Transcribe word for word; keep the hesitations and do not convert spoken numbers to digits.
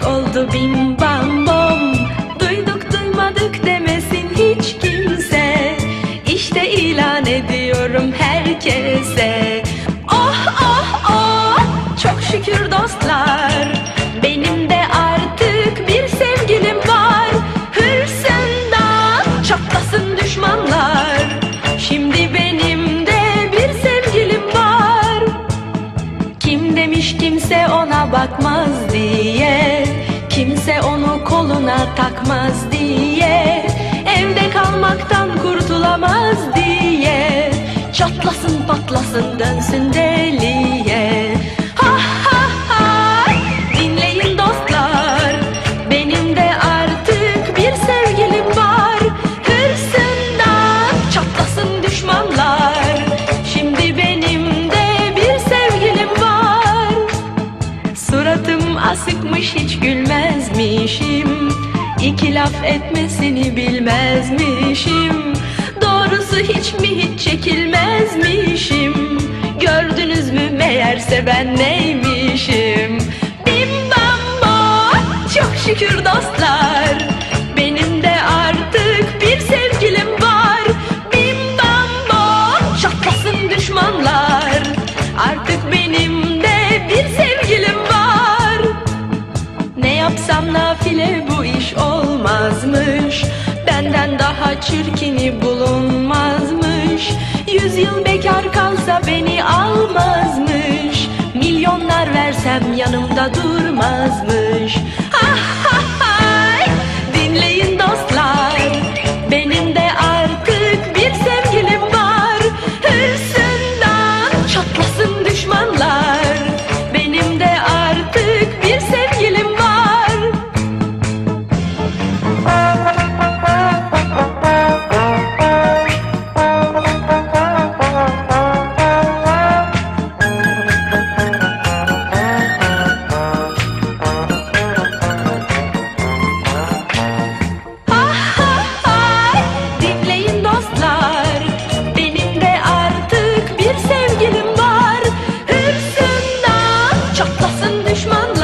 oldu bim bam bom. Duyduk duymadık demesin hiç kimse. İşte ilan ediyorum herkese. Oh oh oh, çok şükür dostlar, benim de artık bir sevgilim var. Hırsından çatlasın düşmanlar, şimdi benim de bir sevgilim var. Kim demiş kimse ona bakmaz diye, kimse onu koluna takmaz diye, evde kalmaktan kurtulamaz diye, çatlasın patlasın dönsün deliye. Ha ha ha, dinleyin dostlar, benim de artık bir sevgilim var. Hırsından çatlasın düşmanlar, şimdi benim de bir sevgilim var. Suratım asıkmış hiç gülmezmişim, İki laf etmesini bilmezmişim. Doğrusu hiç mi hiç çekilmezmişim. Gördünüz mü meğerse ben neymişim? Bim bam bom, çok şükür dostlar, benim de artık bir sevgilim var. Bim bam bom, çatlasın düşmanlar, artık benim de bir sevgilim var. Ne yapsam nafile bu iş olmazmış, benden daha çirkini bulunmazmış. Yüz yıl bekar kalsa beni almazmış, milyonlar versem yanımda durmazmış. Ah ha ha, dinleyin dostlar, benim de artık bir sevgilim var. Hırsından çatlasın düşmanlar, benim de artık bir sevgilim var. Düşman